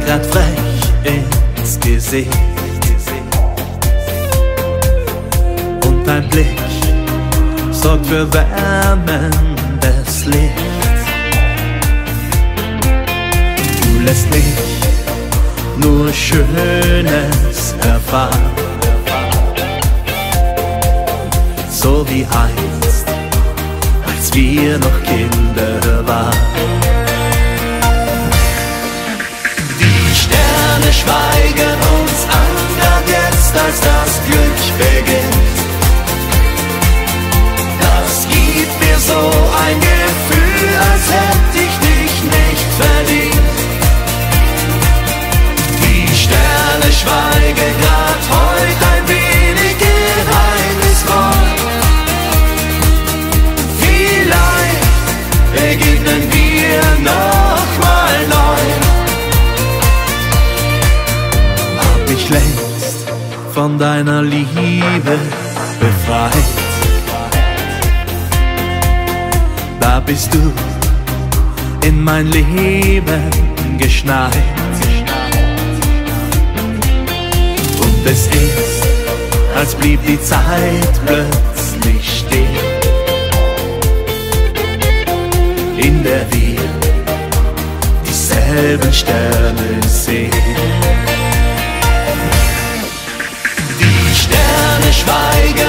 grad frech ins Gesicht und dein Blick sorgt für wärmendes Licht. Du lässt mich nur Schönes erfahren, so wie einst, als wir noch Kinder waren. Die Sterne schweigen uns an, grad jetzt, als das Glück beginnt. Das gibt mir so ein Gefühl, als hätte ich dich nicht verdient. Die Sterne schweigen grad heute ein wenig geheimnisvoll. Vielleicht begegnen wir noch mal neu. Hab mich längst von deiner Liebe befreit. Da bist du in mein Leben geschneit. Und es ist, als blieb die Zeit plötzlich stehen, in der wir dieselben Sterne sehen. Die Sterne schweigen